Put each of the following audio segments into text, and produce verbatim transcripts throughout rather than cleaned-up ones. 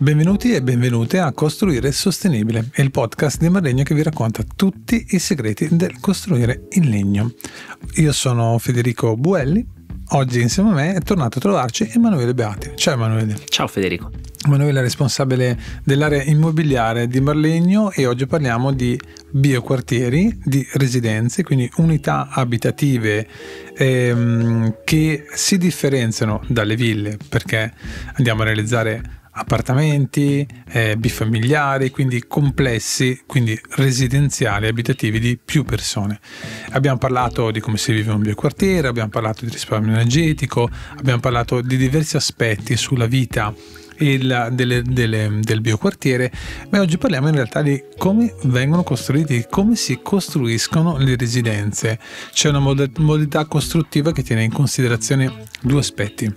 Benvenuti e benvenute a Costruire Sostenibile, il podcast di Marlegno che vi racconta tutti i segreti del costruire in legno. Io sono Federico Buelli, oggi insieme a me è tornato a trovarci Emanuele Beati. Ciao Emanuele. Ciao Federico. Emanuele è responsabile dell'area immobiliare di Marlegno e oggi parliamo di bioquartieri, di residenze, quindi unità abitative ehm, che si differenziano dalle ville perché andiamo a realizzare appartamenti, eh, bifamiliari, quindi complessi, quindi residenziali, abitativi di più persone. Abbiamo parlato di come si vive in un bioquartiere, abbiamo parlato di risparmio energetico, abbiamo parlato di diversi aspetti sulla vita il, delle, delle, del bioquartiere, ma oggi parliamo in realtà di come vengono costruiti, come si costruiscono le residenze. C'è una mod- modalità costruttiva che tiene in considerazione due aspetti: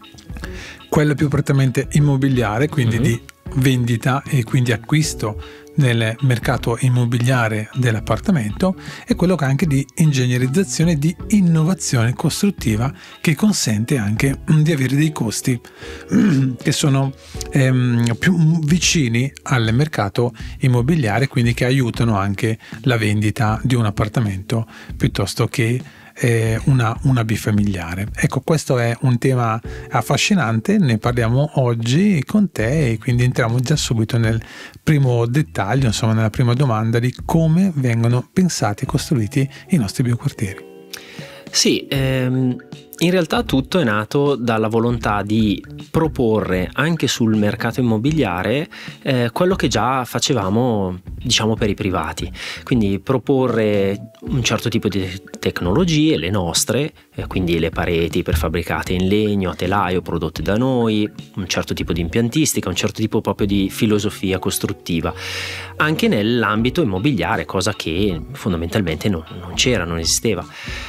quella più prettamente immobiliare, quindi mm-hmm. di vendita e quindi acquisto nel mercato immobiliare dell'appartamento, e quello che anche di ingegnerizzazione, di innovazione costruttiva che consente anche di avere dei costi che sono ehm, più vicini al mercato immobiliare, quindi che aiutano anche la vendita di un appartamento piuttosto che Una, una bifamiliare. Ecco, questo è un tema affascinante, ne parliamo oggi con te e quindi entriamo già subito nel primo dettaglio, insomma nella prima domanda di come vengono pensati e costruiti i nostri bioquartieri. Sì, ehm, in realtà tutto è nato dalla volontà di proporre anche sul mercato immobiliare eh, quello che già facevamo, diciamo, per i privati, quindi proporre un certo tipo di tecnologie, le nostre, eh, quindi le pareti prefabbricate in legno, a telaio, prodotte da noi, un certo tipo di impiantistica, un certo tipo proprio di filosofia costruttiva, anche nell'ambito immobiliare, cosa che fondamentalmente non, non c'era, non esisteva.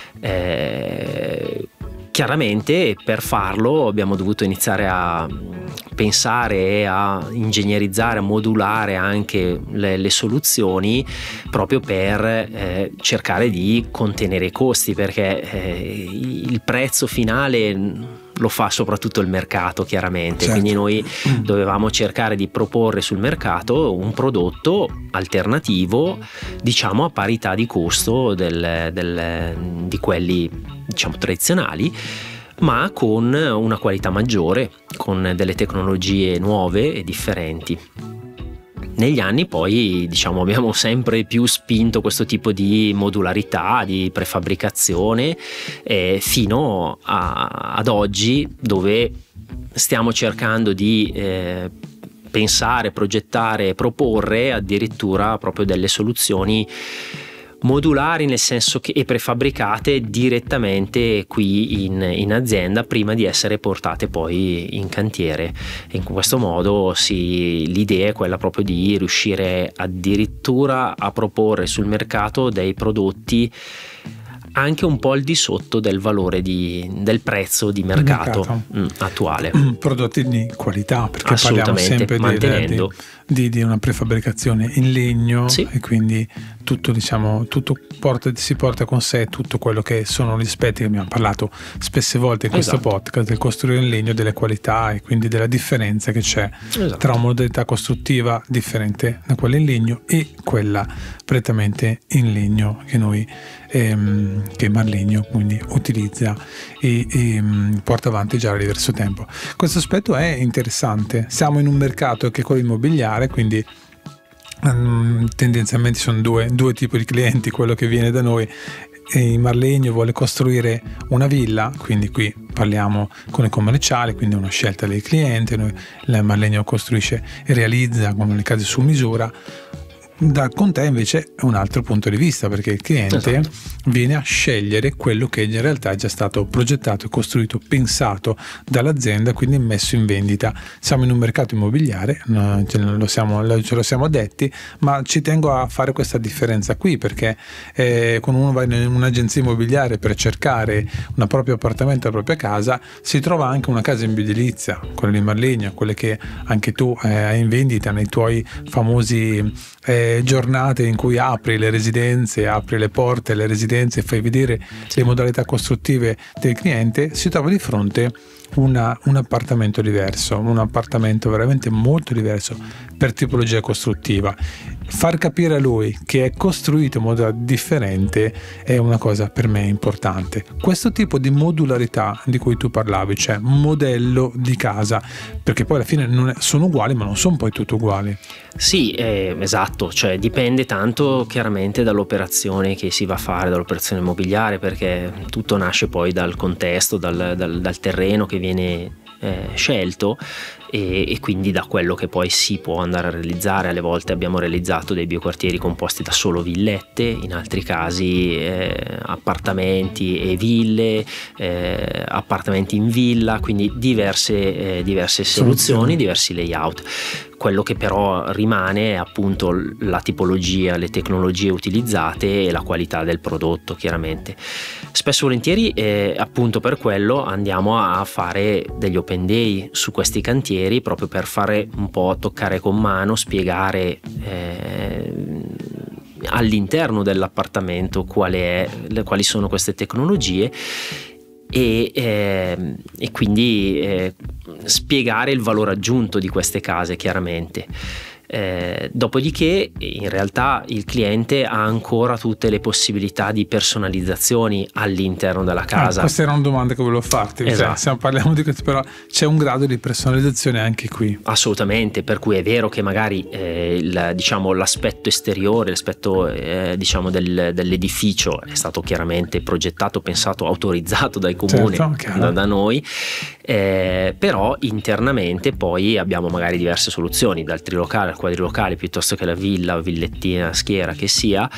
Eh, Chiaramente per farlo abbiamo dovuto iniziare a pensare e a ingegnerizzare, a modulare anche le, le soluzioni proprio per eh, cercare di contenere i costi, perché eh, il prezzo finale lo fa soprattutto il mercato, chiaramente. Certo. Quindi noi dovevamo cercare di proporre sul mercato un prodotto alternativo, diciamo a parità di costo del, del, di quelli, diciamo, tradizionali, ma con una qualità maggiore, con delle tecnologie nuove e differenti. Negli anni poi, diciamo, abbiamo sempre più spinto questo tipo di modularità, di prefabbricazione, eh, fino a, ad oggi, dove stiamo cercando di eh, pensare, progettare, proporre addirittura proprio delle soluzioni modulari, nel senso che e prefabbricate direttamente qui in, in azienda prima di essere portate poi in cantiere. E in questo modo sì, l'idea è quella proprio di riuscire addirittura a proporre sul mercato dei prodotti anche un po' al di sotto del valore di, del prezzo di mercato, mercato. Mh, attuale. Prodotti di qualità, perché parliamo sempre mantenendo. Di, di, di una prefabbricazione in legno, sì. E quindi tutto, diciamo, tutto porta, si porta con sé tutto quello che sono gli aspetti che abbiamo parlato spesse volte in questo esatto. podcast, del costruire in legno, delle qualità e quindi della differenza che c'è esatto. tra una modalità costruttiva differente da quella in legno e quella prettamente in legno che noi ehm, che Marlegno quindi utilizza e, e porta avanti già da diverso tempo. Questo aspetto è interessante. Siamo in un mercato che è quello immobiliare, quindi um, tendenzialmente sono due, due tipi di clienti. Quello che viene da noi e in Marlegno vuole costruire una villa, quindi qui parliamo con i commerciali, quindi è una scelta del cliente. Noi, Marlegno costruisce e realizza come le case su misura. Da con te invece è un altro punto di vista, perché il cliente esatto. viene a scegliere quello che in realtà è già stato progettato, costruito, pensato dall'azienda, quindi messo in vendita. Siamo in un mercato immobiliare, ce lo siamo, ce lo siamo detti, ma ci tengo a fare questa differenza qui, perché eh, quando uno va in un'agenzia immobiliare per cercare un proprio appartamento, la propria casa, si trova anche una casa in bioedilizia, quella di Marlegno, quelle che anche tu eh, hai in vendita nei tuoi famosi eh, eh, giornate in cui apri le residenze, apri le porte alle residenze e fai vedere le modalità costruttive del cliente, si trova di fronte una, un appartamento diverso, un appartamento veramente molto diverso per tipologia costruttiva. Far capire a lui che è costruito in modo differente è una cosa per me importante. Questo tipo di modularità di cui tu parlavi, cioè modello di casa, perché poi alla fine non è, sono uguali ma non sono poi tutti uguali. Sì, eh, esatto, cioè dipende tanto chiaramente dall'operazione che si va a fare, dall'operazione immobiliare, perché tutto nasce poi dal contesto, dal, dal, dal terreno che viene eh, scelto e, e quindi da quello che poi si può andare a realizzare. Alle volte abbiamo realizzato dei bioquartieri composti da solo villette, in altri casi eh, appartamenti e ville, eh, appartamenti in villa, quindi diverse, eh, diverse soluzioni, diversi layout. Quello che però rimane è appunto la tipologia, le tecnologie utilizzate e la qualità del prodotto, chiaramente. Spesso e volentieri eh, appunto per quello andiamo a fare degli open day su questi cantieri, proprio per fare un po' toccare con mano, spiegare eh, all'interno dell'appartamento qual è, quali sono queste tecnologie e, eh, e quindi eh, spiegare il valore aggiunto di queste case, chiaramente. Eh, dopodiché in realtà il cliente ha ancora tutte le possibilità di personalizzazioni all'interno della casa. Ah, queste erano domande che volevo farti. Esatto. Cioè, parliamo di questo, però c'è un grado di personalizzazione anche qui. Assolutamente, per cui è vero che magari eh, il, diciamo, l'aspetto esteriore, l'aspetto eh, diciamo del, dell'edificio è stato chiaramente progettato, pensato, autorizzato dal comune, certo, da, da noi, eh, però internamente poi abbiamo magari diverse soluzioni, dal trilocale al quadrilocale piuttosto che la villa o villettina schiera che sia,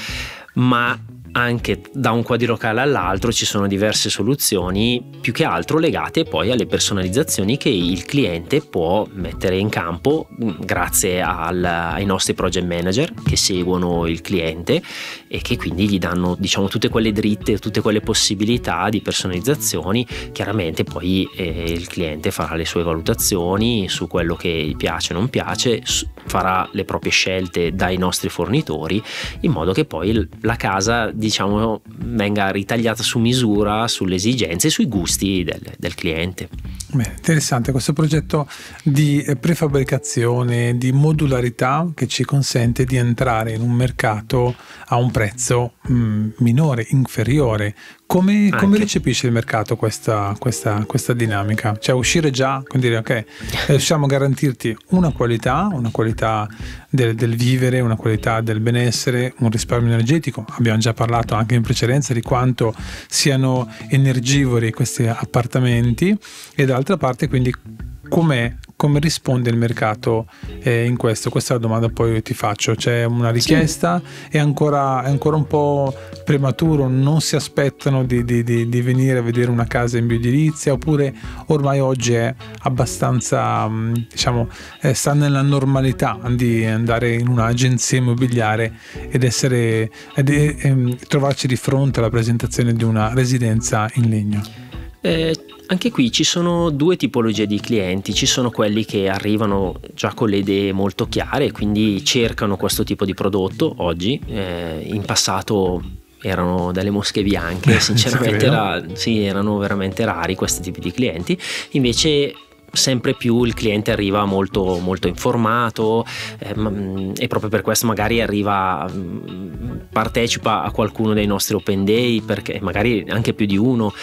ma anche da un quadrilocale all'altro ci sono diverse soluzioni, più che altro legate poi alle personalizzazioni che il cliente può mettere in campo grazie al, ai nostri project manager che seguono il cliente e che quindi gli danno, diciamo, tutte quelle dritte, tutte quelle possibilità di personalizzazioni. Chiaramente poi eh, il cliente farà le sue valutazioni su quello che gli piace o non piace, farà le proprie scelte dai nostri fornitori, in modo che poi la casa, diciamo, venga ritagliata su misura sulle esigenze e sui gusti del, del cliente. Beh, interessante questo progetto di prefabbricazione, di modularità che ci consente di entrare in un mercato a un prezzo mh, minore, inferiore. Come, come recepisce il mercato questa, questa, questa dinamica? Cioè uscire già, quindi dire ok, riusciamo a garantirti una qualità, una qualità del, del vivere, una qualità del benessere, un risparmio energetico. Abbiamo già parlato anche in precedenza di quanto siano energivori questi appartamenti, e dall'altra parte quindi com'è, come risponde il mercato eh, in questo? Questa è la domanda poi io ti faccio. C'è una richiesta? Sì. È ancora, è ancora un po' prematuro? Non si aspettano di, di, di, di venire a vedere una casa in bioedilizia, oppure ormai oggi è abbastanza, diciamo, eh, sta nella normalità di andare in un'agenzia immobiliare ed essere ed, eh, trovarci di fronte alla presentazione di una residenza in legno? Eh, anche qui ci sono due tipologie di clienti. Ci sono quelli che arrivano già con le idee molto chiare e quindi cercano questo tipo di prodotto oggi. Eh, in passato erano delle mosche bianche, sinceramente era, sì, erano veramente rari questi tipi di clienti. Invece sempre più il cliente arriva molto molto informato eh, e proprio per questo magari arriva, partecipa a qualcuno dei nostri open day, perché magari anche più di uno,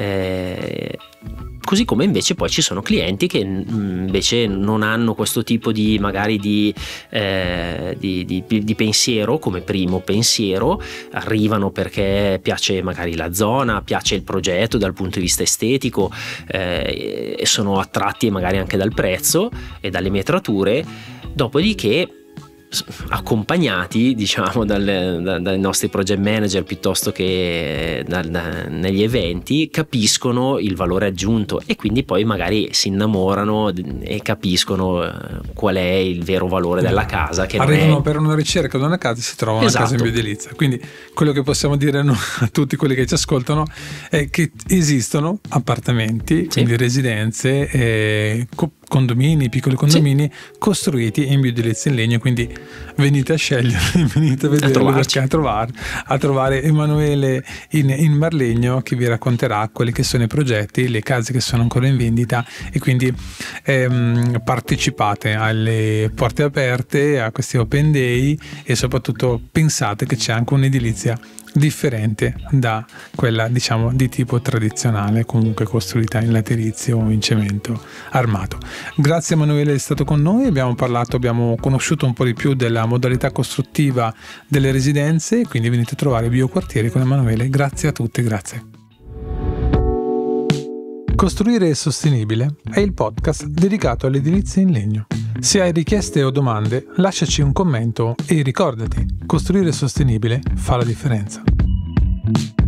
eh, così come invece poi ci sono clienti che invece non hanno questo tipo di magari di, eh, di, di, di pensiero come primo pensiero, arrivano perché piace magari la zona, piace il progetto dal punto di vista estetico, eh, e sono attratti magari anche dal prezzo e dalle metrature, dopodiché accompagnati, diciamo, dal, da, dai nostri project manager piuttosto che da, da, negli eventi, capiscono il valore aggiunto e quindi poi magari si innamorano e capiscono qual è il vero valore della casa, che arrivano è... per una ricerca di una casa e si trovano esatto. una casa in bioedilizia. Quindi quello che possiamo dire no, a tutti quelli che ci ascoltano è che esistono appartamenti, sì. quindi residenze eh, co- condomini, piccoli condomini sì. costruiti in bioedilizia in legno, quindi venite a scegliere, venite a vedere, perché a trovare, a trovare Emanuele in, in Marlegno, che vi racconterà quelli che sono i progetti, le case che sono ancora in vendita, e quindi ehm, partecipate alle porte aperte, a questi open day, e soprattutto pensate che c'è anche un'edilizia differente da quella, diciamo, di tipo tradizionale, comunque costruita in laterizio o in cemento armato. Grazie Emanuele, è stato con noi, abbiamo parlato, abbiamo conosciuto un po' di più della modalità costruttiva delle residenze, quindi venite a trovare Bioquartieri con Emanuele. Grazie a tutti, grazie. Costruire sostenibile è il podcast dedicato all'edilizia in legno. Se hai richieste o domande, lasciaci un commento e ricordati, costruire sostenibile fa la differenza.